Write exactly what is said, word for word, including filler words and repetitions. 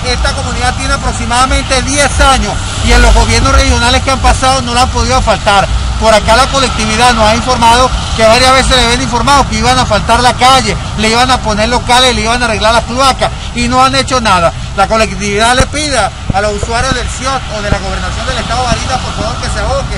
esta comunidad tiene aproximadamente diez años y en los gobiernos regionales que han pasado no la han podido asfaltar. Por acá la colectividad nos ha informado que varias veces le habían informado que iban a asfaltar la calle, le iban a poner locales, le iban a arreglar las cloacas y no han hecho nada. La colectividad le pide a los usuarios del C I O T o de la Gobernación del Estado Varina, por favor, que se aboquen